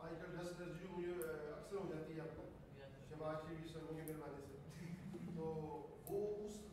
आजकल dust residue मुझे अक्सर हो जाती है आपको शबाज के भी सर्वों के मेहरबानी से, तो वो उस